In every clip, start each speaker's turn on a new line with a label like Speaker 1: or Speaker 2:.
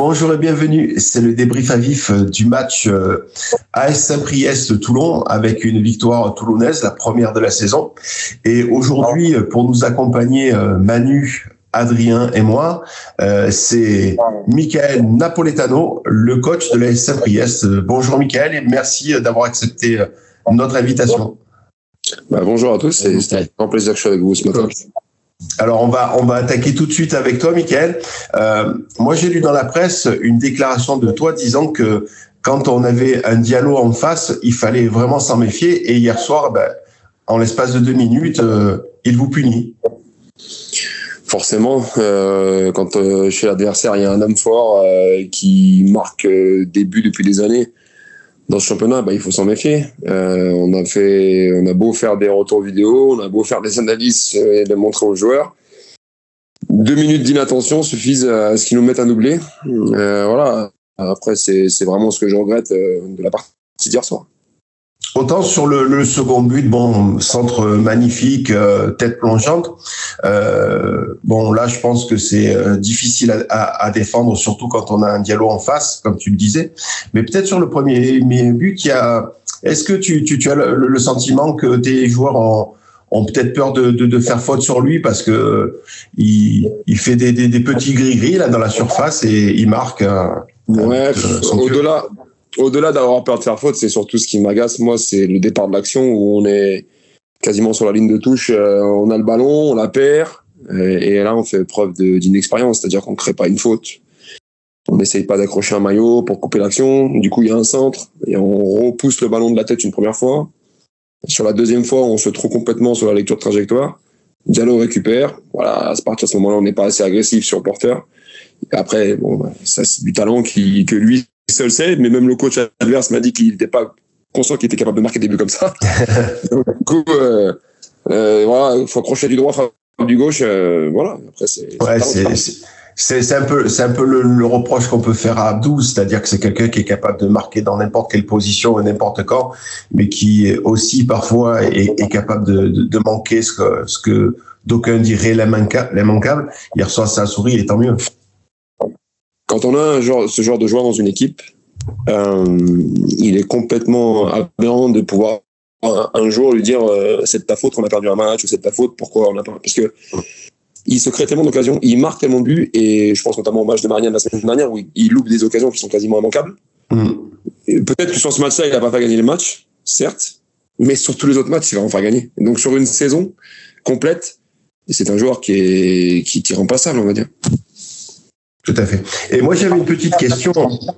Speaker 1: Bonjour et bienvenue. C'est le débrief à vif du match AS Saint-Priest-Toulon avec une victoire toulonnaise, la première de la saison. Et aujourd'hui, pour nous accompagner, Manu, Adrien et moi, c'est Michael Napoletano, le coach de l'AS Saint-Priest. Bonjour Michael et merci d'avoir accepté notre invitation.
Speaker 2: Bonjour à tous, c'est un grand plaisir que je sois avec vous ce matin.
Speaker 1: Alors, on va attaquer tout de suite avec toi, Michael. Moi, j'ai lu dans la presse une déclaration de toi disant que quand on avait un Diallo en face, il fallait vraiment s'en méfier. Et hier soir, en l'espace de 2 minutes, il vous punit.
Speaker 2: Forcément, quand chez l'adversaire, il y a un homme fort qui marque des buts depuis des années dans ce championnat, il faut s'en méfier. On a beau faire des retours vidéo, on a beau faire des analyses et les montrer aux joueurs. 2 minutes d'inattention suffisent à ce qu'ils nous mettent un doublé. Voilà. Après, c'est vraiment ce que je regrette de la partie d'hier soir.
Speaker 1: Autant sur le second but, centre magnifique, tête plongeante. Là, je pense que c'est difficile à défendre, surtout quand on a un Diallo en face, comme tu le disais. Mais peut-être sur le premier but, est-ce que tu as le sentiment que tes joueurs ont peut-être peur de faire faute sur lui parce que il fait des petits gris-gris là dans la surface et il marque.
Speaker 2: Au-delà d'avoir peur de faire faute, c'est surtout ce qui m'agace, moi, c'est le départ de l'action où on est quasiment sur la ligne de touche, on a le ballon, on la perd, et là, on fait preuve d'inexpérience, c'est-à-dire qu'on ne crée pas une faute. On n'essaye pas d'accrocher un maillot pour couper l'action, du coup, il y a un centre, et on repousse le ballon de la tête une première fois. Sur la deuxième fois, on se trompe complètement sur la lecture de trajectoire. Diallo récupère, voilà, à partir de ce moment-là, on n'est pas assez agressif sur le porteur. Et après, ça, c'est du talent que lui seul sait, mais même le coach adverse m'a dit qu'il n'était pas conscient qu'il était capable de marquer des buts comme ça. Donc, du coup, il faut accrocher du droit, frapper du gauche. Voilà. Après,
Speaker 1: c'est un peu le reproche qu'on peut faire à Abdou, c'est-à-dire que c'est quelqu'un qui est capable de marquer dans n'importe quelle position et n'importe quand, mais qui aussi parfois est capable de manquer ce que d'aucuns diraient l'immanquable. Hier soir, ça a souri et tant mieux.
Speaker 2: Quand on a ce genre de joueur dans une équipe, il est complètement aberrant de pouvoir un jour lui dire c'est de ta faute qu'on a perdu un match ou c'est de ta faute pourquoi on a perdu. Parce que il se crée tellement d'occasions, il marque tellement de buts et je pense notamment au match de Marianne la semaine dernière où il loupe des occasions qui sont quasiment immanquables. Et peut-être que sur ce match-là, il n'a pas fait gagner les matchs, certes, mais sur tous les autres matchs, il va en faire gagner. Et donc sur une saison complète, c'est un joueur qui est remplaçable, on va dire.
Speaker 1: Tout à fait. Et moi, j'avais une petite question.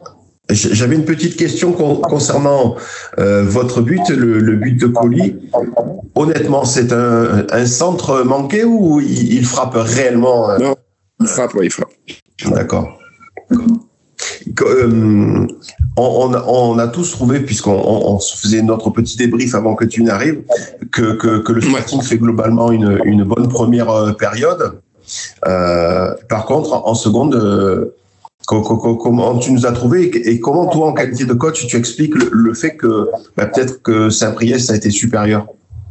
Speaker 1: Concernant votre but, le but de Colli. Honnêtement, c'est un centre manqué ou il frappe réellement
Speaker 2: Non, il frappe.
Speaker 1: D'accord. On a tous trouvé, puisqu'on se faisait notre petit débrief avant que tu n'arrives, que le Sporting fait globalement une bonne première période. Par contre, en seconde, comment tu nous as trouvé et comment toi, en qualité de coach, tu expliques le fait que peut-être que Saint-Priest a été supérieur?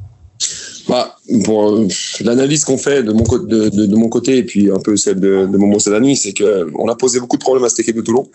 Speaker 2: Pour l'analyse qu'on fait de mon côté et puis un peu celle de Momo Sadani, c'est qu'on a posé beaucoup de problèmes à cette équipe de Toulon.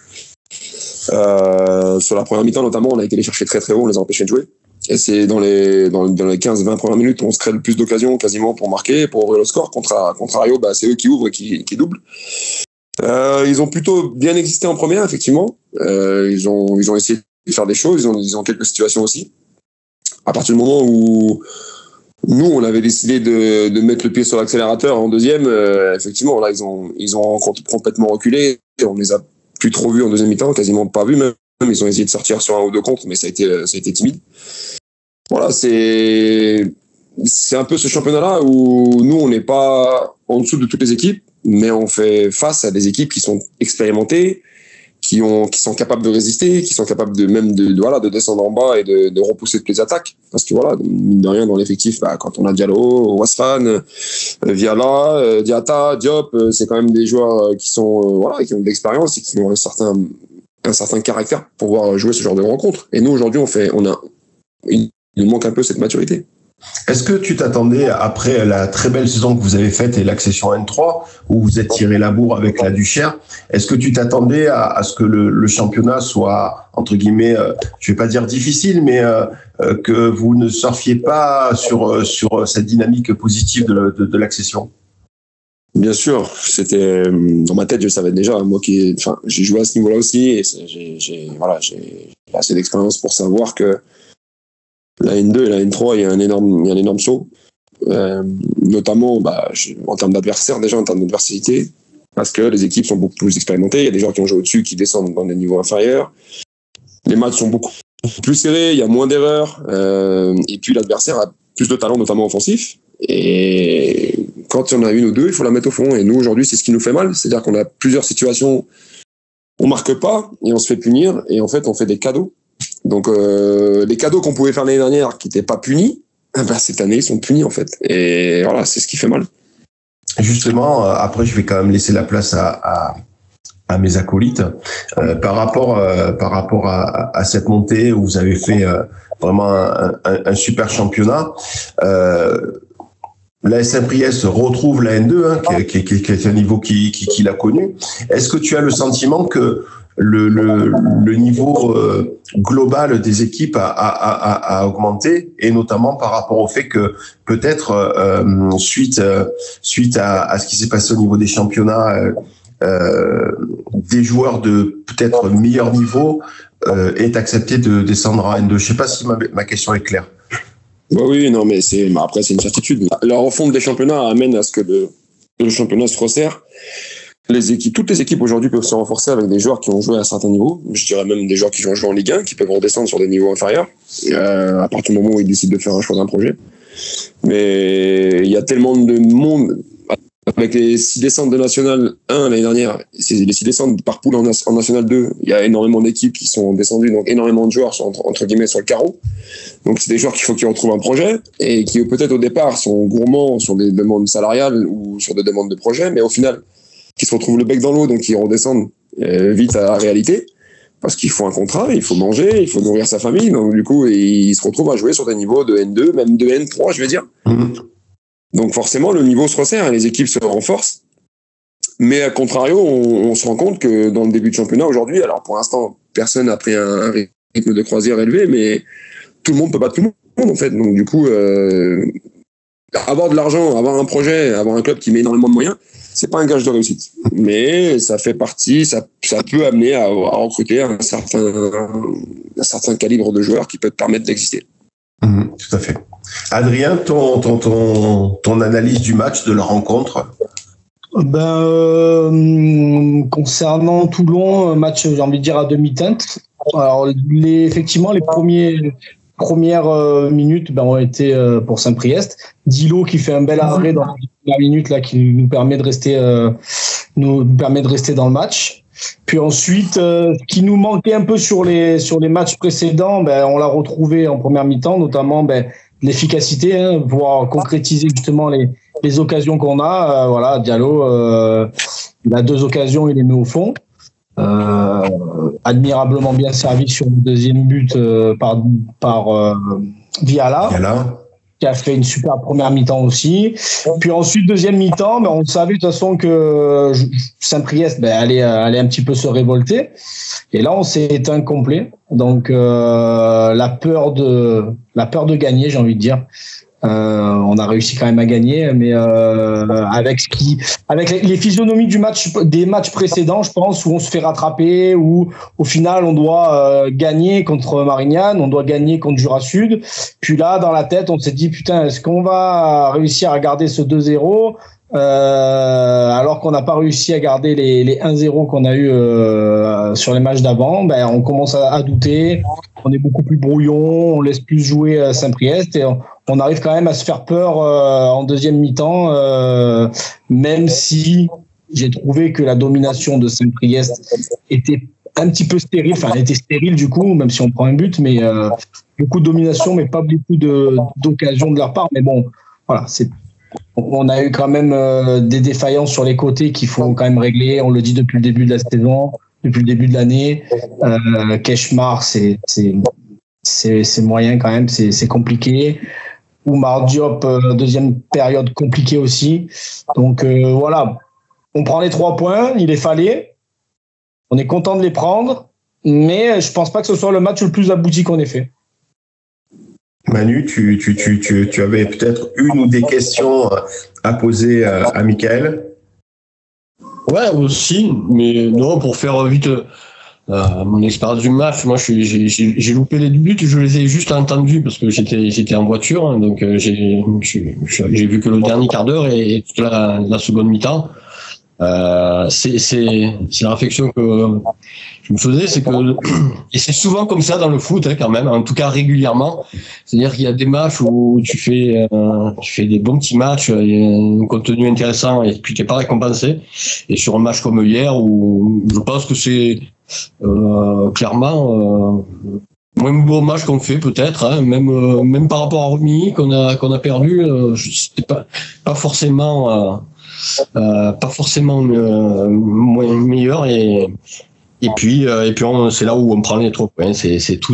Speaker 2: Sur la première mi-temps notamment, on a été les chercher très très haut, on les a empêchés de jouer. Et c'est dans les 15-20 premières minutes où on se crée le plus d'occasions quasiment pour marquer, pour ouvrir le score. Contrario, c'est eux qui ouvrent et qui doublent. Ils ont plutôt bien existé en première, effectivement. Ils ont essayé de faire des choses, ils ont quelques situations aussi. À partir du moment où nous, on avait décidé de mettre le pied sur l'accélérateur en deuxième, effectivement, là, ils ont complètement reculé. On les a plus trop vus en deuxième mi-temps, quasiment pas vus même. Ils ont essayé de sortir sur un ou deux contre, mais ça a été timide. Voilà, c'est un peu ce championnat-là où nous, on n'est pas en dessous de toutes les équipes, mais on fait face à des équipes qui sont expérimentées, qui sont capables de résister, qui sont capables de descendre en bas et de repousser toutes les attaques. Parce que voilà, mine de rien, dans l'effectif, quand on a Diallo, Wasfan, Viala, Diata, Diop, c'est quand même des joueurs qui ont de l'expérience et qui ont un certain caractère pour pouvoir jouer ce genre de rencontre. Et nous, aujourd'hui, il nous manque un peu cette maturité.
Speaker 1: Est-ce que tu t'attendais, après la très belle saison que vous avez faite et l'accession N3, où vous êtes tiré la bourre avec la Duchère, est-ce que tu t'attendais à ce que le championnat soit, entre guillemets, je vais pas dire difficile, mais que vous ne surfiez pas sur cette dynamique positive de l'accession?
Speaker 2: Bien sûr, c'était dans ma tête, je savais déjà. Moi j'ai joué à ce niveau-là aussi, et j'ai assez d'expérience pour savoir que la N2 et la N3, il y a un énorme saut, notamment en termes d'adversaires, déjà en termes d'adversité, parce que les équipes sont beaucoup plus expérimentées. Il y a des joueurs qui ont joué au-dessus, qui descendent dans des niveaux inférieurs. Les matchs sont beaucoup plus serrés, il y a moins d'erreurs, et puis l'adversaire a plus de talent, notamment offensif. Et quand il y en a une ou deux, il faut la mettre au fond. Et nous, aujourd'hui, c'est ce qui nous fait mal. C'est-à-dire qu'on a plusieurs situations, on marque pas et on se fait punir, et en fait, on fait des cadeaux. Donc, les cadeaux qu'on pouvait faire l'année dernière, qui n'étaient pas punis, cette année, ils sont punis, en fait. Et voilà, c'est ce qui fait mal.
Speaker 1: Justement, après, je vais quand même laisser la place à mes acolytes. Par rapport à cette montée où vous avez fait vraiment un super championnat, la Saint-Priest retrouve la N2, qui est un niveau qu'il a connu. Est-ce que tu as le sentiment que le niveau global des équipes a augmenté, et notamment par rapport au fait que peut-être suite à ce qui s'est passé au niveau des championnats, des joueurs de peut-être meilleur niveau aient accepté de descendre en N2. Je ne sais pas si ma question est claire.
Speaker 2: Oui, non, mais après c'est une certitude. La refonte des championnats amène à ce que le championnat se resserre. Toutes les équipes aujourd'hui peuvent se renforcer avec des joueurs qui ont joué à un certain niveau. Je dirais même des joueurs qui ont joué en Ligue 1, qui peuvent redescendre sur des niveaux inférieurs, à partir du moment où ils décident de faire un choix d'un projet. Mais il y a tellement de monde, avec les 6 descentes de National 1 l'année dernière, les 6 descentes par poule en National 2, il y a énormément d'équipes qui sont descendues, donc énormément de joueurs sont entre guillemets sur le carreau. Donc c'est des joueurs qu'il faut qu'ils retrouvent un projet, et qui peut-être au départ sont gourmands sur des demandes salariales ou sur des demandes de projet, mais au final qui se retrouvent le bec dans l'eau, donc qui redescendent vite à la réalité, parce qu'il faut un contrat, il faut manger, il faut nourrir sa famille, donc du coup ils se retrouvent à jouer sur des niveaux de N2, même de N3, je veux dire. Donc forcément le niveau se resserre et les équipes se renforcent, mais à contrario on se rend compte que dans le début de championnat aujourd'hui, alors pour l'instant personne n'a pris un rythme de croisière élevé, mais tout le monde peut battre tout le monde en fait, donc du coup avoir de l'argent, avoir un projet, avoir un club qui met énormément de moyens, c'est pas un gage de réussite, mais ça fait partie, ça peut amener à recruter un certain calibre de joueurs qui peut te permettre d'exister.
Speaker 1: Tout à fait. Adrien, ton analyse du match, de la rencontre?
Speaker 3: Concernant Toulon, match, j'ai envie de dire à demi-teinte. Alors, effectivement, les premières minutes ont été pour Saint-Priest. Dilo qui fait un bel arrêt dans la première minute là, qui nous permet de rester dans le match. Puis ensuite, ce qui nous manquait un peu sur les matchs précédents, on l'a retrouvé en première mi-temps, notamment l'efficacité, pouvoir concrétiser justement les occasions qu'on a. Voilà, Diallo, il a 2 occasions, il les met au fond. Admirablement bien servi sur le deuxième but par Viala, qui a fait une super première mi-temps aussi. Puis ensuite, deuxième mi-temps, on savait de toute façon que Saint-Priest allait un petit peu se révolter. Et là, on s'est éteint complet. Donc la peur de gagner, j'ai envie de dire. On a réussi quand même à gagner, mais avec les physionomies des matchs précédents, je pense, où on se fait rattraper, où au final on doit gagner contre Marignane, on doit gagner contre Jura Sud. Puis là, dans la tête, on s'est dit putain, est-ce qu'on va réussir à garder ce 2-0 alors qu'on n'a pas réussi à garder les 1-0 qu'on a eu sur les matchs d'avant. On commence à douter, on est beaucoup plus brouillon, on laisse plus jouer Saint-Priest et on arrive quand même à se faire peur en deuxième mi-temps, même si j'ai trouvé que la domination de Saint-Priest était un petit peu stérile, enfin elle était stérile du coup, même si on prend un but, mais beaucoup de domination, mais pas beaucoup d'occasions de leur part. Mais bon, voilà, on a eu quand même des défaillances sur les côtés qu'il faut quand même régler. On le dit depuis le début de la saison, depuis le début de l'année. Keshmar, c'est moyen quand même, c'est compliqué. Oumar Diop, deuxième période compliquée aussi. Donc voilà, on prend les 3 points, il les fallait. On est content de les prendre, mais je pense pas que ce soit le match le plus abouti qu'on ait fait.
Speaker 1: Manu, tu avais peut-être une ou des questions à poser à Michael?
Speaker 4: Ouais, aussi, mais non, pour faire vite mon expérience du match, moi j'ai loupé les buts, je les ai juste entendus parce que j'étais en voiture, hein, donc j'ai vu que le dernier quart d'heure et toute la seconde mi-temps. C'est la réflexion que je me faisais, c'est que, et c'est souvent comme ça dans le foot, hein, quand même, en tout cas régulièrement. C'est-à-dire qu'il y a des matchs où tu fais des bons petits matchs, il y a un contenu intéressant et puis t'es pas récompensé. Et sur un match comme hier, où je pense que c'est clairement moins beau match qu'on fait peut-être, hein, même par rapport à Rumi qu'on a perdu, c'était pas forcément meilleur et puis c'est là où on prend les 3 points, c'est tout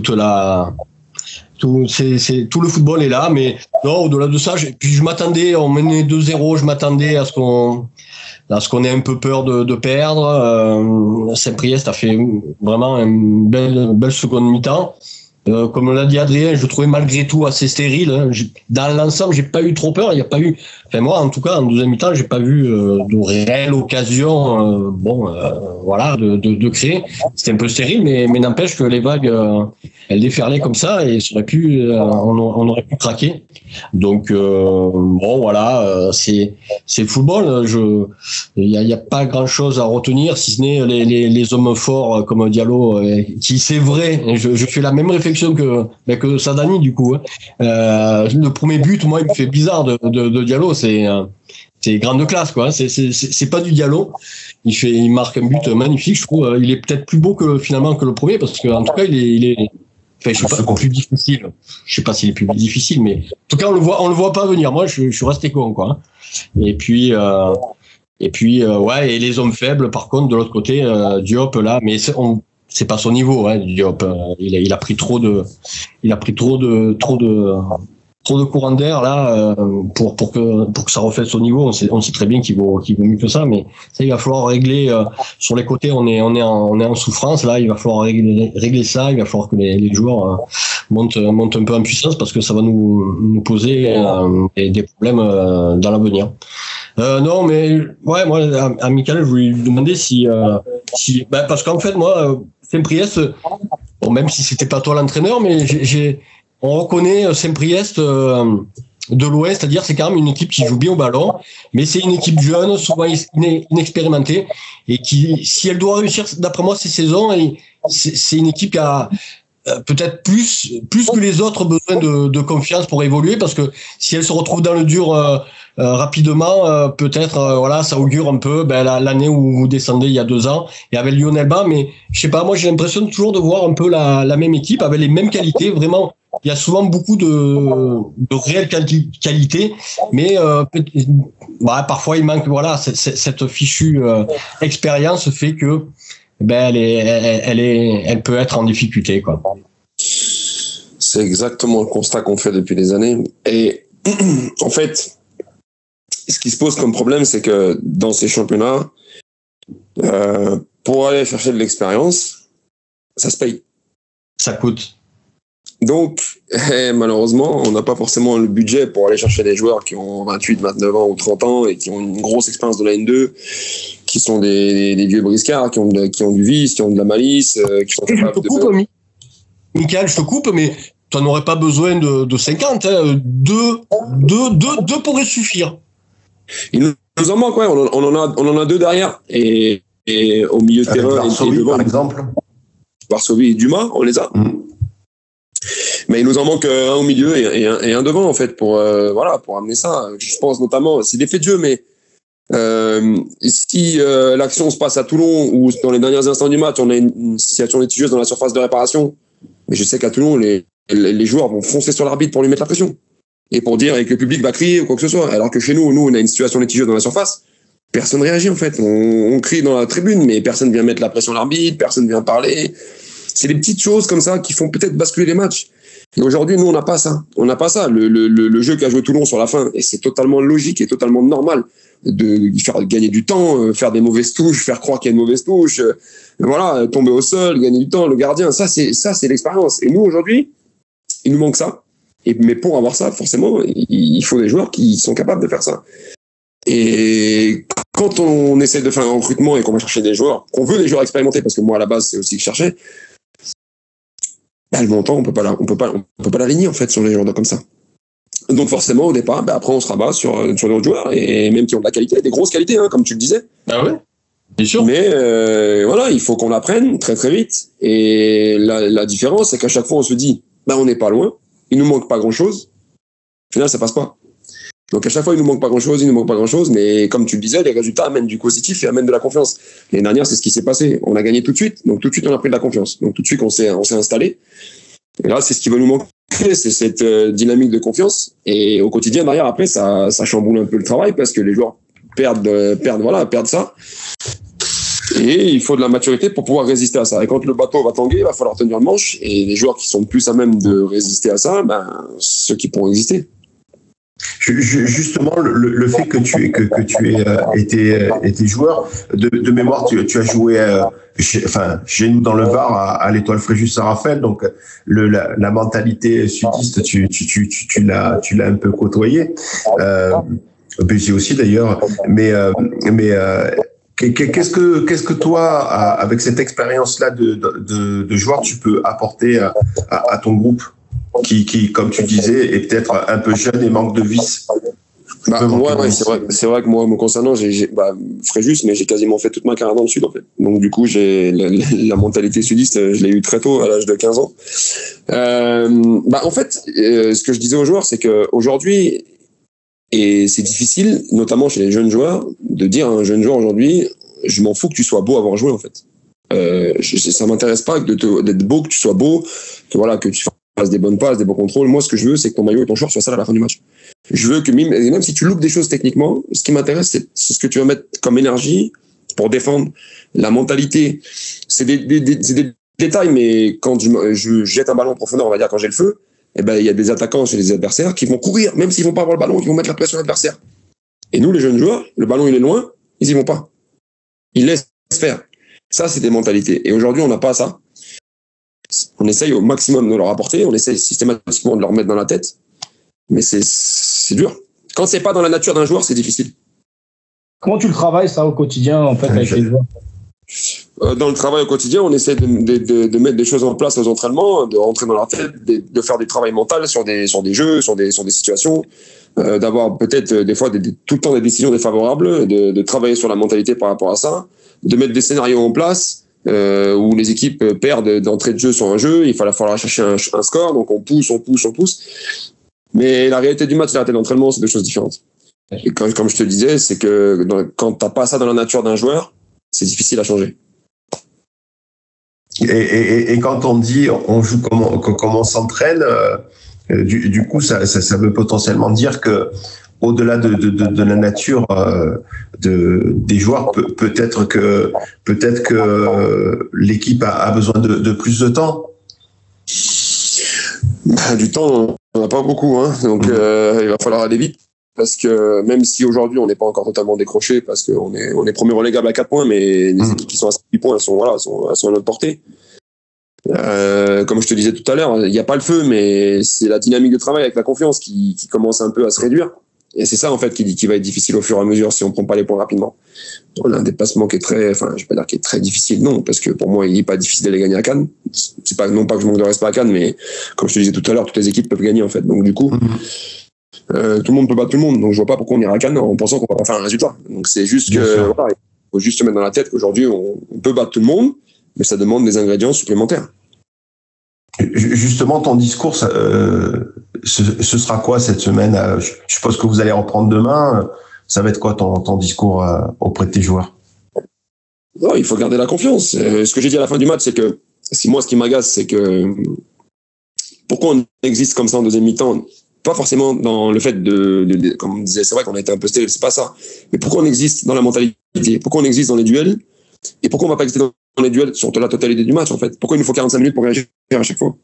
Speaker 4: le football est là, mais non, au-delà de ça, puis je m'attendais, on menait 2-0, je m'attendais à ce qu'on ait un peu peur de perdre. Saint-Priest a fait vraiment une belle seconde mi-temps. Comme l'a dit Adrien, je trouvais malgré tout assez stérile. Hein. Dans l'ensemble, j'ai pas eu trop peur. Il y a pas eu. Enfin moi, en tout cas, en deuxième mi-temps, j'ai pas vu de réelle occasion. Voilà, de créer. C'était un peu stérile, mais n'empêche que les vagues, elles déferlaient comme ça et ça aurait pu, on aurait pu craquer. Donc bon, voilà, c'est le football. Il y a pas grand chose à retenir, si ce n'est les hommes forts comme Diallo, qui c'est vrai. Je fais la même réflexion que Sadani du coup. Le premier but, moi, il me fait bizarre de Diallo. C'est grande classe, quoi. C'est pas du Diallo. Il marque un but magnifique, je trouve. Il est peut-être plus beau finalement que le premier parce que en tout cas, il est enfin, je sais pas, plus difficile. Je sais pas s'il est plus difficile, mais en tout cas, on le voit pas venir. Moi, je suis resté con, quoi. Hein. Et puis ouais, et les hommes faibles, par contre, de l'autre côté, Diop là, mais c'est pas son niveau, hein, Diop. Il a pris trop de courant d'air là pour que ça reflète son niveau. On sait très bien qu'il vaut mieux que ça, mais ça il va falloir régler sur les côtés. On est en souffrance là. Il va falloir régler ça. Il va falloir que les joueurs montent un peu en puissance parce que ça va nous poser des problèmes dans l'avenir. Non, mais ouais, moi à Michael, je voulais lui demander si parce qu'en fait moi Saint-Priest, bon, même si c'était pas toi l'entraîneur, mais on reconnaît Saint-Priest de l'Ouest, c'est-à-dire c'est quand même une équipe qui joue bien au ballon, mais c'est une équipe jeune, souvent inexpérimentée, et qui, si elle doit réussir, d'après moi, ces saisons, c'est une équipe qui a peut-être plus que les autres besoin de confiance pour évoluer, parce que si elle se retrouve dans le dur rapidement, peut-être voilà, ça augure un peu l'année où vous descendez il y a 2 ans et avec Lionel Bas, mais je sais pas, moi j'ai l'impression toujours de voir un peu la même équipe avec les mêmes qualités. Vraiment, il y a souvent beaucoup de réelles qualités, mais parfois il manque cette fichue expérience fait que elle peut être en difficulté, quoi.
Speaker 2: C'est exactement le constat qu'on fait depuis des années. Et en fait, ce qui se pose comme problème, c'est que dans ces championnats, pour aller chercher de l'expérience, ça se paye.
Speaker 4: Ça coûte.
Speaker 2: Donc, malheureusement, on n'a pas forcément le budget pour aller chercher des joueurs qui ont 28, 29 ans ou 30 ans et qui ont une grosse expérience de la N2, qui sont des vieux briscards, qui ont du vice, qui ont de la malice, qui sont capables de...
Speaker 4: Michael, je te coupe, mais tu n'en aurais pas besoin de 50. Hein. Deux pourraient suffire.
Speaker 2: Il nous en manque, ouais. On en a 2 derrière. Et au milieu de terrain,
Speaker 1: Varsovie, par exemple.
Speaker 2: Varsovie et Dumas, on les a. Mais il nous en manque un au milieu et un devant, en fait, pour amener ça. Je pense notamment, c'est des faits de jeu, mais si l'action se passe à Toulon ou dans les derniers instants du match, on a une situation litigieuse dans la surface de réparation, mais je sais qu'à Toulon, les joueurs vont foncer sur l'arbitre pour lui mettre la pression et pour dire et que le public va crier ou quoi que ce soit. Alors que chez nous, on a une situation litigieuse dans la surface, personne réagit en fait. On crie dans la tribune, mais personne vient mettre la pression à l'arbitre, personne vient parler. C'est des petites choses comme ça qui font peut-être basculer les matchs. Et aujourd'hui, nous, on n'a pas ça. On n'a pas ça. Le jeu qu'a joué Toulon sur la fin, et c'est totalement logique et totalement normal de faire gagner du temps, faire des mauvaises touches, faire croire qu'il y a une mauvaise touche, voilà, tomber au sol, gagner du temps, le gardien, ça c'est l'expérience. Et nous, aujourd'hui, il nous manque ça. Mais pour avoir ça, forcément, il faut des joueurs qui sont capables de faire ça. Et quand on essaie de faire un recrutement et qu'on va chercher des joueurs, qu'on veut des joueurs expérimentés, parce que moi, à la base, c'est aussi que je cherchais, le montant, on peut pas l'aligner, en fait, sur les joueurs comme ça. Donc forcément, au départ, après on se rabat sur les autres joueurs, et même qui ont de la qualité, des grosses qualités, hein, comme tu le disais.
Speaker 4: Ah ouais, bien sûr.
Speaker 2: Mais voilà, il faut qu'on l'apprenne très très vite. Et la différence, c'est qu'à chaque fois, on se dit, on n'est pas loin, il nous manque pas grand-chose. Au final, ça passe pas. Donc à chaque fois, il nous manque pas grand-chose, mais comme tu le disais, les résultats amènent du positif et amènent de la confiance. L'année dernière, c'est ce qui s'est passé. On a gagné tout de suite, donc tout de suite, on a pris de la confiance. Donc tout de suite, on s'est installé. Et là, c'est ce qui va nous manquer, c'est cette dynamique de confiance. Et au quotidien, derrière, après, ça chamboule un peu le travail parce que les joueurs perdent ça. Et il faut de la maturité pour pouvoir résister à ça. Et quand le bateau va tanguer, il va falloir tenir le manche. Et les joueurs qui sont plus à même de résister à ça, ceux qui pourront exister.
Speaker 1: Justement, le fait que tu aies été joueur, de mémoire, tu as joué chez nous dans le Var à l'Étoile Fréjus Saint-Raphaël, donc la mentalité sudiste, tu l'as un peu côtoyé. BG aussi d'ailleurs, mais qu'est-ce que toi, avec cette expérience-là de joueur, tu peux apporter à ton groupe qui, comme tu disais, est peut-être un peu jeune et manque de vice?
Speaker 2: C'est vrai que moi, me concernant, j'ai Fréjus, mais j'ai quasiment fait toute ma carrière dans le Sud, en fait. Donc, du coup, j'ai la mentalité sudiste, je l'ai eu très tôt, à l'âge de 15 ans. En fait, ce que je disais aux joueurs, c'est qu'aujourd'hui, et c'est difficile, notamment chez les jeunes joueurs, de dire à un jeune joueur aujourd'hui, je m'en fous que tu sois beau avant de jouer, en fait. Ça m'intéresse pas d'être beau, que tu sois beau, que tu fasses des bonnes passes, des bons contrôles. Moi, ce que je veux, c'est que ton maillot et ton short soient sales à la fin du match. Je veux que même si tu loupes des choses techniquement, ce qui m'intéresse, c'est ce que tu vas mettre comme énergie pour défendre. La mentalité, c'est des détails, mais quand je jette un ballon en profondeur, on va dire quand j'ai le feu, il y a des attaquants chez les adversaires qui vont courir, même s'ils vont pas avoir le ballon, ils vont mettre la pression à l'adversaire. Et nous, les jeunes joueurs, le ballon il est loin, ils y vont pas. Ils laissent faire. Ça, c'est des mentalités. Et aujourd'hui, on n'a pas ça. On essaye au maximum de leur apporter, on essaye systématiquement de leur mettre dans la tête, mais c'est dur. Quand c'est pas dans la nature d'un joueur, c'est difficile.
Speaker 3: Comment tu le travailles ça au quotidien en fait avec les joueurs?
Speaker 2: Dans le travail au quotidien, on essaie de mettre des choses en place aux entraînements, de rentrer dans leur tête, de faire du travail mental sur des jeux, sur des situations, d'avoir peut-être des fois tout le temps des décisions défavorables, de travailler sur la mentalité par rapport à ça, de mettre des scénarios en place. Où les équipes perdent d'entrée de jeu sur un jeu, il va falloir chercher un score, donc on pousse. Mais la réalité du match et la réalité de l'entraînement, c'est deux choses différentes. Et comme je te disais, c'est que quand t'as pas ça dans la nature d'un joueur, c'est difficile à changer.
Speaker 1: Et quand on dit on joue comment on s'entraîne, du coup ça veut potentiellement dire que au-delà de la nature des joueurs, peut-être que l'équipe a besoin de plus de temps.
Speaker 2: Du temps, on n'a pas beaucoup, hein. Donc il va falloir aller vite, parce que même si aujourd'hui on n'est pas encore totalement décroché, parce qu'on est premier relégable à 4 points, mais les équipes qui sont à 6 points, elles sont à notre portée. Comme je te disais tout à l'heure, il n'y a pas le feu, mais c'est la dynamique de travail avec la confiance qui commence un peu à se réduire. Et c'est ça, en fait, qui va être difficile au fur et à mesure si on prend pas les points rapidement. On a un déplacement qui est je vais pas dire qui est très difficile, non, parce que pour moi, il est pas difficile d'aller gagner à Cannes. C'est pas, non pas que je manque de respect à Cannes, mais comme je te disais tout à l'heure, toutes les équipes peuvent gagner, en fait. Donc, du coup, tout le monde peut battre tout le monde. Donc, je vois pas pourquoi on ira à Cannes en pensant qu'on va pas faire un résultat. Donc, c'est juste il faut juste se mettre dans la tête qu'aujourd'hui, on peut battre tout le monde, mais ça demande des ingrédients supplémentaires.
Speaker 1: Justement, ton discours, ce sera quoi cette semaine? Je suppose que vous allez reprendre demain. Ça va être quoi ton discours auprès de tes joueurs?
Speaker 2: Non, il faut garder la confiance. Ce que j'ai dit à la fin du match, c'est que moi, ce qui m'agace, c'est que pourquoi on existe comme ça en deuxième mi-temps? Pas forcément dans le fait comme on disait, c'est vrai qu'on a été un peu stérile, c'est pas ça. Mais pourquoi on existe dans la mentalité? Pourquoi on existe dans les duels? Et pourquoi on va pas exister dans les duels sur la totalité du match, en fait? Pourquoi il nous faut 45 minutes pour réagir à chaque fois?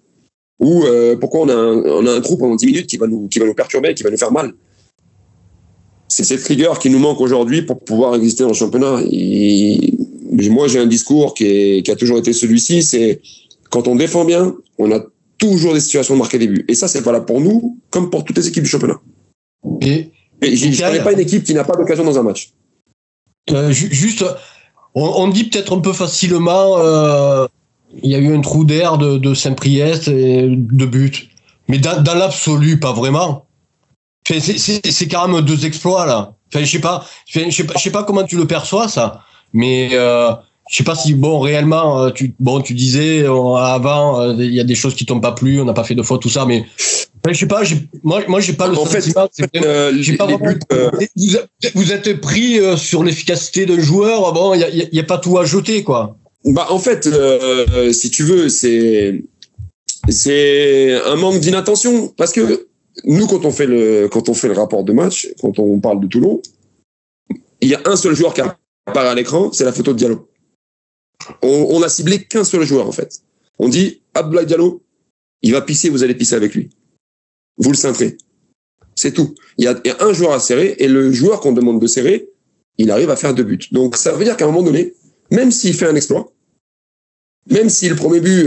Speaker 2: Ou pourquoi on a un trou pendant 10 minutes qui va nous perturber, qui va nous faire mal. C'est cette rigueur qui nous manque aujourd'hui pour pouvoir exister dans le championnat. Moi, j'ai un discours qui a toujours été celui-ci, c'est quand on défend bien, on a toujours des situations de marquer des buts. Et ça, c'est valable pour nous, comme pour toutes les équipes du championnat. Et je ne connais pas une équipe qui n'a pas d'occasion dans un match.
Speaker 4: Juste, on dit peut-être un peu facilement, il y a eu un trou d'air de Saint-Priest et de but. Mais dans l'absolu, pas vraiment. C'est quand même 2 exploits, là. Enfin, je sais pas comment tu le perçois, ça. Mais, je sais pas si, réellement, tu disais, avant, il y a des choses qui t'ont pas plu, on n'a pas fait de fautes, tout ça, mais, je sais pas, moi, j'ai pas le sentiment. J'ai pas vraiment, vous êtes pris sur l'efficacité d'un joueur, il y a pas tout à jeter, quoi.
Speaker 2: En fait, si tu veux, c'est un manque d'inattention, parce que nous, quand on fait le rapport de match, quand on parle de Toulon, il y a un seul joueur qui apparaît à l'écran, c'est la photo de Diallo. On a ciblé qu'un seul joueur, en fait. On dit, Abdoulaye Diallo, il va pisser, vous allez pisser avec lui. Vous le cintrez. C'est tout. Il y a un joueur à serrer, et le joueur qu'on demande de serrer, il arrive à faire 2 buts. Donc, ça veut dire qu'à un moment donné, même s'il fait un exploit, même si le premier but,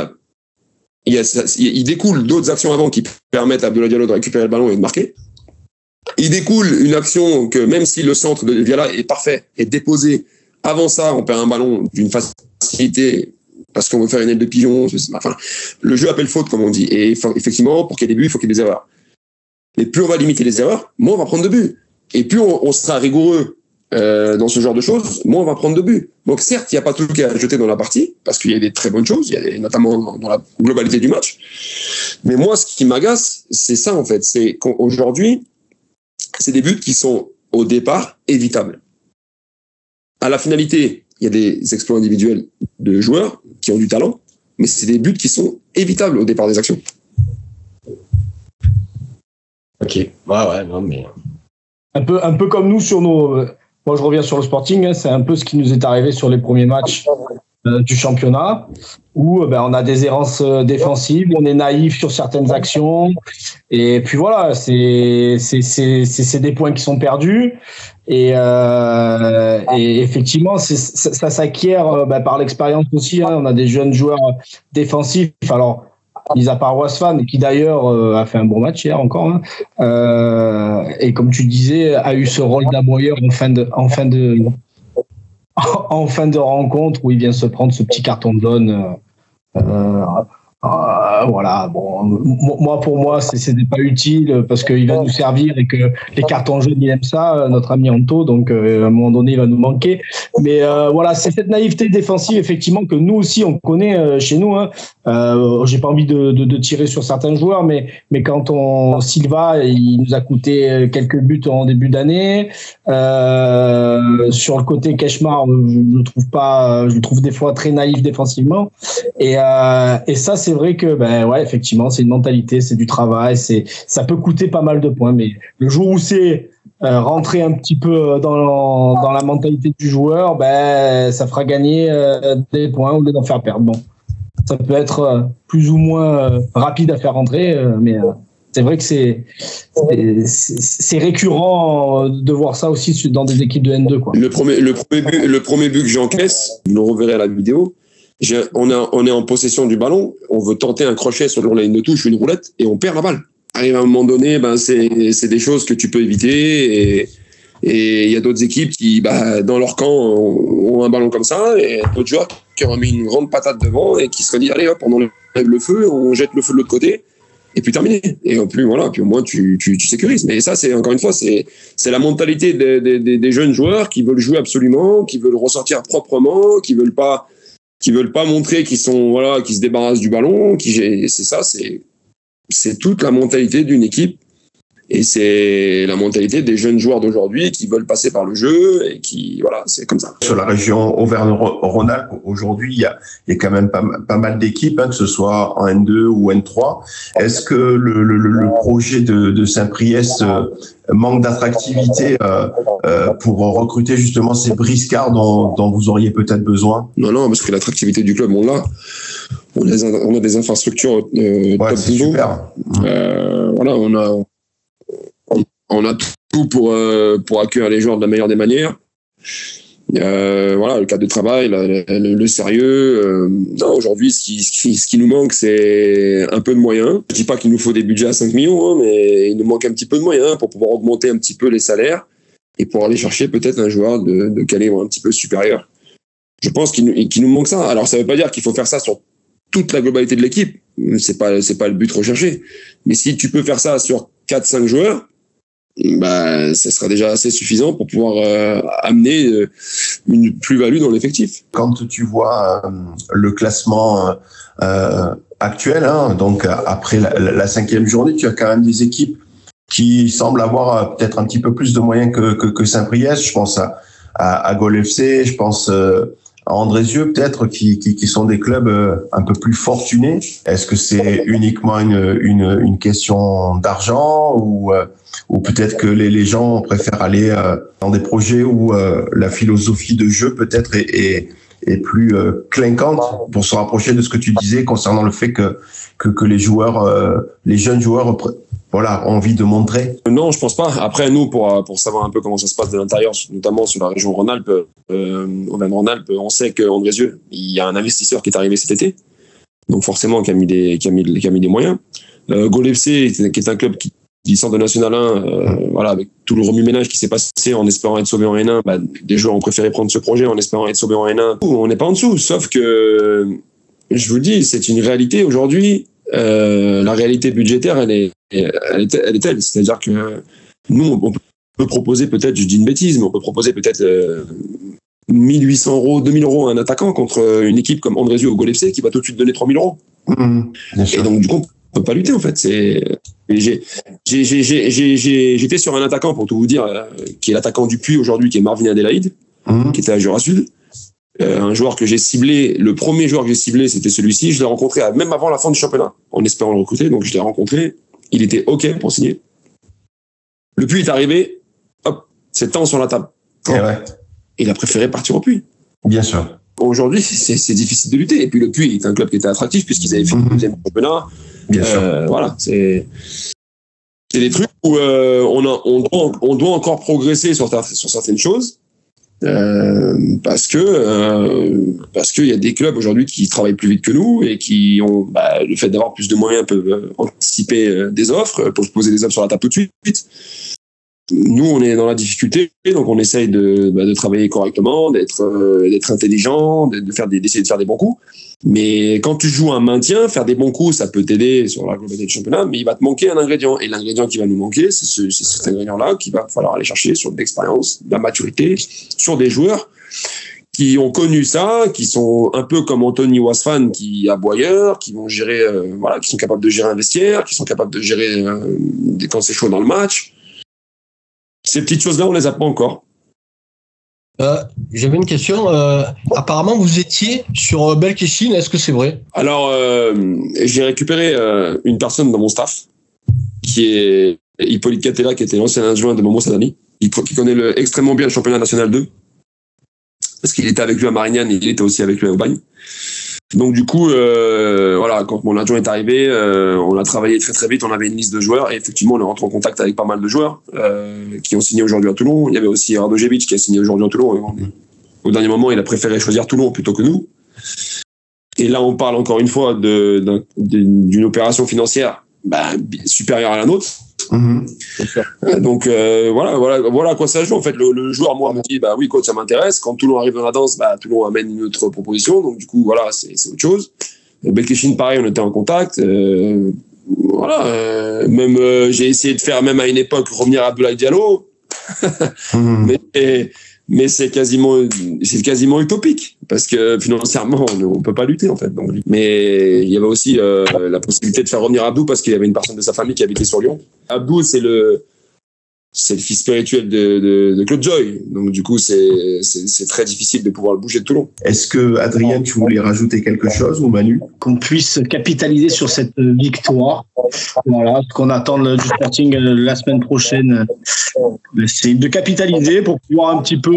Speaker 2: il découle d'autres actions avant qui permettent à Abdoulaye Diallo de récupérer le ballon et de marquer. Il découle une action que même si le centre de Viala est parfait, est déposé, avant ça, on perd un ballon d'une facilité parce qu'on veut faire une aile de pigeon. Enfin, le jeu appelle faute, comme on dit. Et effectivement, pour qu'il y ait des buts, il faut qu'il y ait des erreurs. Et plus on va limiter les erreurs, moins on va prendre de buts. Et plus on sera rigoureux dans ce genre de choses, moins on va prendre de buts. Donc certes, il n'y a pas tout qui est à jeter dans la partie, parce qu'il y a des très bonnes choses, notamment dans la globalité du match. Mais moi, ce qui m'agace, c'est ça en fait. C'est qu'aujourd'hui, c'est des buts qui sont au départ évitables. À la finalité, il y a des exploits individuels de joueurs qui ont du talent, mais c'est des buts qui sont évitables au départ des actions.
Speaker 4: Ok, ouais, non mais...
Speaker 3: Un peu comme nous sur nos... Moi, je reviens sur le Sporting, hein, c'est un peu ce qui nous est arrivé sur les premiers matchs du championnat, où on a des errances défensives, on est naïf sur certaines actions, et puis voilà, c'est des points qui sont perdus, et effectivement, ça s'acquiert par l'expérience aussi. Hein, on a des jeunes joueurs défensifs, alors mis à part Wasfan, qui d'ailleurs a fait un bon match hier encore, hein, et comme tu disais, a eu ce rôle d'aboyeur en fin de rencontre, où il vient se prendre ce petit carton de jaune. Voilà, bon, pour moi, c'est pas utile, parce qu'il va nous servir, et que les cartons jaunes, il aime ça, notre ami Anto, donc à un moment donné, il va nous manquer. Mais voilà, c'est cette naïveté défensive, effectivement, que nous aussi, on connaît chez nous. Hein. J'ai pas envie de tirer sur certains joueurs, mais quand Silva, il nous a coûté quelques buts en début d'année. Sur le côté Keshmar, je le trouve des fois très naïf défensivement. Et ça, c'est vrai que ouais, effectivement, c'est une mentalité, c'est du travail, ça peut coûter pas mal de points, mais le jour où c'est rentrer un petit peu dans la mentalité du joueur, ça fera gagner des points au lieu d'en faire perdre. Bon, ça peut être plus ou moins rapide à faire rentrer, mais c'est vrai que c'est récurrent de voir ça aussi dans des équipes de N2, quoi.
Speaker 2: Le premier but que j'encaisse, vous le reverrez à la vidéo. On est en possession du ballon, on veut tenter un crochet sur la ligne de touche, une roulette, et on perd la balle. Arrive à un moment donné, c'est des choses que tu peux éviter, et il y a d'autres équipes qui, dans leur camp, ont un ballon comme ça, et d'autres joueurs qui ont mis une grande patate devant et qui se disent, allez hop, on enlève le feu, on jette le feu de l'autre côté, et puis terminé. Et puis voilà, puis au moins tu sécurises. Mais ça, c'est encore une fois, c'est la mentalité des jeunes joueurs qui veulent jouer absolument, qui veulent ressortir proprement, qui veulent pas montrer qu'ils se débarrassent du ballon, c'est toute la mentalité d'une équipe. Et c'est la mentalité des jeunes joueurs d'aujourd'hui qui veulent passer par le jeu et qui, voilà, c'est comme ça.
Speaker 1: Sur la région Auvergne-Rhône-Alpes, aujourd'hui, il y a quand même pas mal d'équipes, que ce soit en N2 ou N3. Est-ce que le projet de Saint-Priest manque d'attractivité pour recruter justement ces briscards dont vous auriez peut-être besoin?
Speaker 2: Non, parce que l'attractivité du club, on l'a. On a des infrastructures top niveau.
Speaker 1: Super.
Speaker 2: Voilà, on a tout pour accueillir les joueurs de la meilleure des manières. Voilà, le cadre de travail, le sérieux. Non, aujourd'hui, ce qui nous manque, c'est un peu de moyens. Je dis pas qu'il nous faut des budgets à 5 millions, mais il nous manque un petit peu de moyens pour pouvoir augmenter un petit peu les salaires et pour aller chercher peut-être un joueur de calibre un petit peu supérieur. Je pense qu'il nous manque ça. Alors, ça veut pas dire qu'il faut faire ça sur toute la globalité de l'équipe. C'est pas le but recherché. Mais si tu peux faire ça sur 4-5 joueurs, bah, ça sera déjà assez suffisant pour pouvoir amener une plus-value dans l'effectif.
Speaker 1: Quand tu vois le classement actuel, donc après la 5e journée, tu as quand même des équipes qui semblent avoir peut-être un petit peu plus de moyens que Saint-Priest. Je pense à Gol FC, je pense à Andrézieux peut-être, qui sont des clubs un peu plus fortunés. Est-ce que c'est uniquement une question d'argent ou peut-être que les gens préfèrent aller dans des projets où la philosophie de jeu peut-être est plus clinquante, pour se rapprocher de ce que tu disais concernant le fait que les joueurs, les jeunes joueurs, voilà, ont envie de montrer?
Speaker 2: Non, je pense pas. Après, nous, pour savoir un peu comment ça se passe de l'intérieur, notamment sur la région Rhône-Alpes, Auvergne-Rhône-Alpes, on sait qu'Andrézieux, il y a un investisseur qui est arrivé cet été, donc forcément qui a mis des moyens. Gol FC, qui est un club qui sort de National 1, voilà, avec tout le remue-ménage qui s'est passé en espérant être sauvé en N1, bah, des joueurs ont préféré prendre ce projet en espérant être sauvé en N1. On n'est pas en dessous, sauf que, je vous dis, c'est une réalité aujourd'hui. La réalité budgétaire, elle est telle. C'est-à-dire que nous, on peut proposer peut-être, je dis une bêtise, mais on peut proposer peut-être 1 800 €, 2 000 € à un attaquant contre une équipe comme Andrézieux ou Gol FC qui va tout de suite donner 3 000 €. Et donc, du coup, on peut pas lutter, en fait. J'étais sur un attaquant, pour tout vous dire, qui est l'attaquant du Puy aujourd'hui, qui est Marvin Adélaïde, qui était à Jura Sud. Un joueur que j'ai ciblé, le premier joueur que j'ai ciblé, c'était celui-ci. Je l'ai rencontré même avant la fin du championnat, en espérant le recruter. Donc, je l'ai rencontré. Il était OK pour signer. Le Puy est arrivé. Hop, c'est temps sur la table. Il a préféré partir au Puy.
Speaker 1: Bien sûr.
Speaker 2: Aujourd'hui, c'est difficile de lutter. Et puis, le Puy est un club qui était attractif, puisqu'ils avaient fait le deuxième championnat.
Speaker 1: Bien sûr.
Speaker 2: Voilà, c'est des trucs où on doit encore progresser sur certaines choses. Parce qu'il y a des clubs aujourd'hui qui travaillent plus vite que nous et qui ont le fait d'avoir plus de moyens peuvent anticiper des offres, peuvent poser des offres sur la table tout de suite. Nous, on est dans la difficulté, donc on essaye de travailler correctement, d'être intelligent, d'essayer de faire des bons coups. Mais quand tu joues un maintien, faire des bons coups, ça peut t'aider sur la globalité du championnat, mais il va te manquer un ingrédient. Et l'ingrédient qui va nous manquer, c'est cet ingrédient-là qu'il va falloir aller chercher sur de l'expérience, de la maturité, sur des joueurs qui ont connu ça, qui sont un peu comme Anthony Wasfan qui a Boyer, qui vont gérer, qui sont capables de gérer un vestiaire, qui sont capables de gérer quand c'est chaud dans le match. Ces petites choses-là, on les a pas encore.
Speaker 4: J'avais une question. Apparemment, vous étiez sur Belkichin. Est-ce que c'est vrai?
Speaker 2: Alors, j'ai récupéré une personne dans mon staff qui est Hippolyte Catella, qui était l'ancien adjoint de Momo Sadani, qui connaît extrêmement bien le championnat national 2, parce qu'il était avec lui à Marignane et il était aussi avec lui à Aubagne. Donc du coup, quand mon adjoint est arrivé, on a travaillé très très vite, on avait une liste de joueurs et effectivement on est rentré en contact avec pas mal de joueurs qui ont signé aujourd'hui à Toulon. Il y avait aussi Radojevic qui a signé aujourd'hui à Toulon. Au dernier moment, il a préféré choisir Toulon plutôt que nous. Et là, on parle encore une fois d'une opération financière supérieure à la nôtre. Donc voilà à quoi ça joue en fait. Le joueur moi me dit oui coach, ça m'intéresse. Quand Toulon arrive dans la danse, Toulon amène une autre proposition, donc du coup voilà, c'est autre chose. Belkichin pareil, on était en contact, même j'ai essayé de faire même à une époque revenir Abdoulaye Diallo. mais c'est quasiment utopique parce que financièrement on peut pas lutter en fait. Donc, mais il y avait aussi la possibilité de faire revenir Abdou parce qu'il y avait une personne de sa famille qui habitait sur Lyon. Abdou, c'est le fils spirituel de Claude Joy. Donc, du coup, c'est très difficile de pouvoir le bouger de Toulon.
Speaker 1: Est-ce que, Adrien, tu voulais rajouter quelque chose ou Manu?
Speaker 3: Qu'on puisse capitaliser sur cette victoire. Voilà, ce qu'on attend du Sporting la semaine prochaine, c'est de capitaliser pour pouvoir un petit peu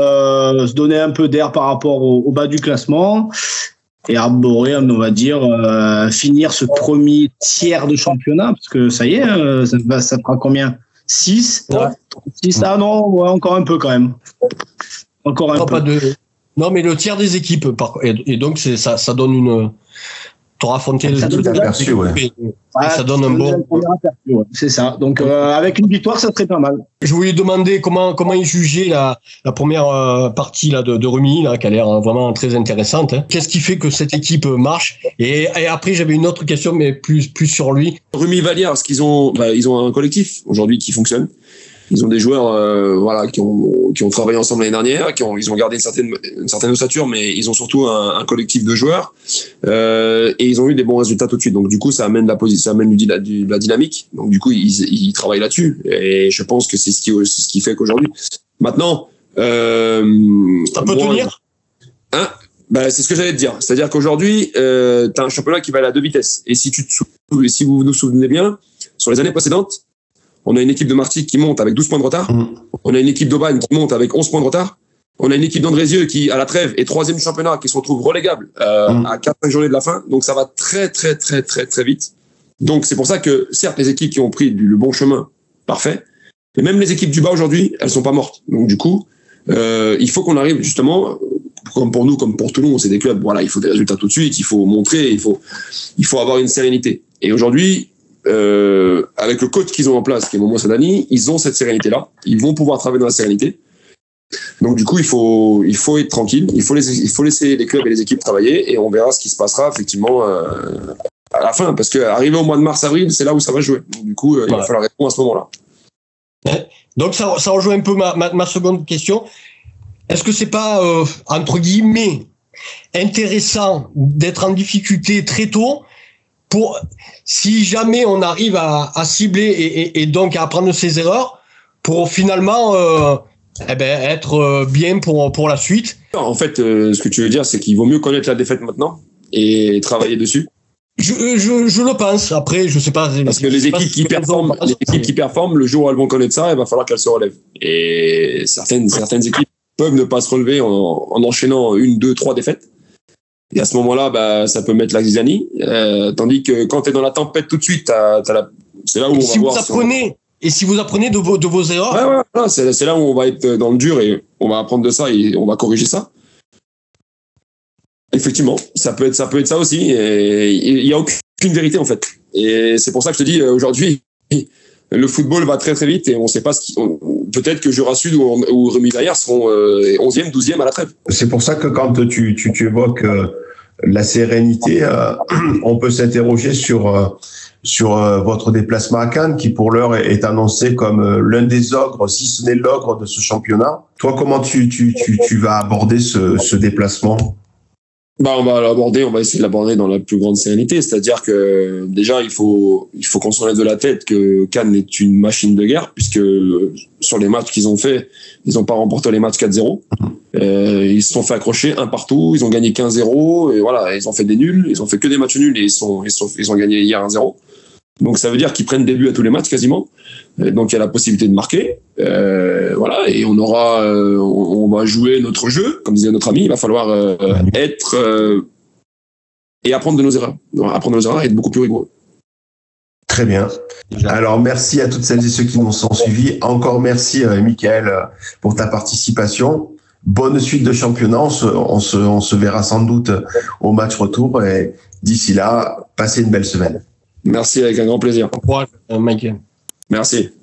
Speaker 3: se donner un peu d'air par rapport au bas du classement et arborer, on va dire, finir ce premier tiers de championnat, parce que ça y est, ça fera combien? 6 ouais. 6 Ah non, ouais, encore un peu quand même. Encore un peu.
Speaker 4: Pas de... Non, mais le tiers des équipes, et donc ça donne une... Tu auras affronté les
Speaker 1: deux aperçus, ouais.
Speaker 4: Ça donne un bon...
Speaker 3: Ouais, c'est ça. Donc, avec une victoire, ça serait pas mal.
Speaker 4: Je voulais demander comment il jugeait la première partie là, de Rumi, là, qui a l'air vraiment très intéressante. Hein. Qu'est-ce qui fait que cette équipe marche? Et après, j'avais une autre question, mais plus sur lui.
Speaker 2: Rumi Vallière, parce qu'ils ont un collectif aujourd'hui qui fonctionne. Ils ont des joueurs qui ont travaillé ensemble l'année dernière, ils ont gardé une certaine ossature, mais ils ont surtout un collectif de joueurs et ils ont eu des bons résultats tout de suite. Donc du coup, ça amène de la dynamique. Donc du coup, ils travaillent là-dessus et je pense que c'est ce qui fait qu'aujourd'hui. Maintenant,
Speaker 4: ça peut tenir.
Speaker 2: Hein? C'est ce que j'allais te dire. C'est-à-dire qu'aujourd'hui, t'as un championnat qui va aller à 2 vitesses. Et si vous vous souvenez bien, sur les années précédentes, on a une équipe de Martigues qui monte avec 12 points de retard. On a une équipe d'Aubagne qui monte avec 11 points de retard. On a une équipe d'Andrézieux qui, à la trêve, est 3e du championnat, qui se retrouve relégable à 4 journées de la fin. Donc ça va très, très, très, très, très vite. Donc c'est pour ça que, certes, les équipes qui ont pris le bon chemin, parfait. Mais même les équipes du bas aujourd'hui, elles sont pas mortes. Donc du coup, il faut qu'on arrive justement, comme pour nous, comme pour Toulon, c'est des clubs, voilà, il faut des résultats tout de suite, il faut montrer, il faut avoir une sérénité. Et aujourd'hui, avec le coach qu'ils ont en place, qui est Momo Sadani, ils ont cette sérénité-là. Ils vont pouvoir travailler dans la sérénité. Donc du coup, il faut être tranquille. Il faut laisser les clubs et les équipes travailler et on verra ce qui se passera effectivement à la fin. Parce qu'arriver au mois de mars-avril, c'est là où ça va jouer. Donc du coup, il va falloir répondre à ce moment-là.
Speaker 4: Donc ça rejoint un peu ma seconde question. Est-ce que c'est pas entre guillemets intéressant d'être en difficulté très tôt? Si jamais on arrive à cibler et donc à apprendre ses erreurs pour finalement être bien pour la suite.
Speaker 2: En fait, ce que tu veux dire, c'est qu'il vaut mieux connaître la défaite maintenant et travailler dessus.
Speaker 4: Je le pense. Après, je sais pas.
Speaker 2: Parce que les équipes qui performent, le jour où elles vont connaître ça, il va falloir qu'elles se relèvent. Et certaines équipes peuvent ne pas se relever en enchaînant 1, 2, 3 défaites. Et à ce moment-là, ça peut mettre la zizanie. Tandis que quand tu es dans la tempête tout de suite, c'est là où on va voir.
Speaker 4: Et si vous apprenez de vos erreurs.
Speaker 2: Ouais, c'est là où on va être dans le dur et on va apprendre de ça et on va corriger ça. Effectivement, ça peut être ça aussi. Et il n'y a aucune vérité en fait. Et c'est pour ça que je te dis aujourd'hui, le football va très très vite et on ne sait pas peut-être que Jura Sud ou Rumi Vallière seront 11e, 12e à la trêve.
Speaker 1: C'est pour ça que quand tu évoques la sérénité, on peut s'interroger sur votre déplacement à Cannes, qui pour l'heure est annoncé comme l'un des ogres, si ce n'est l'ogre de ce championnat. Toi, comment tu vas aborder ce déplacement?
Speaker 2: On va essayer de l'aborder dans la plus grande sérénité. C'est-à-dire que déjà, il faut qu'on s'enlève de la tête que Cannes est une machine de guerre, puisque sur les matchs qu'ils ont fait, ils n'ont pas remporté les matchs 4-0. Ils se sont fait accrocher un partout, ils ont gagné 15-0, et voilà, ils ont fait des nuls, ils ont fait que des matchs nuls et ils ont gagné hier 1-0. Donc ça veut dire qu'ils prennent des buts à tous les matchs quasiment. Donc il y a la possibilité de marquer, voilà, et on va jouer notre jeu, comme disait notre ami. Il va falloir être et apprendre de nos erreurs, et être beaucoup plus rigoureux.
Speaker 1: Très bien. Alors merci à toutes celles et ceux qui nous ont suivis. Encore merci Mickaël pour ta participation. Bonne suite de championnat. On se verra sans doute au match retour et d'ici là, passez une belle semaine.
Speaker 2: Merci, avec un grand plaisir.
Speaker 4: Au revoir, Michael.
Speaker 2: Merci.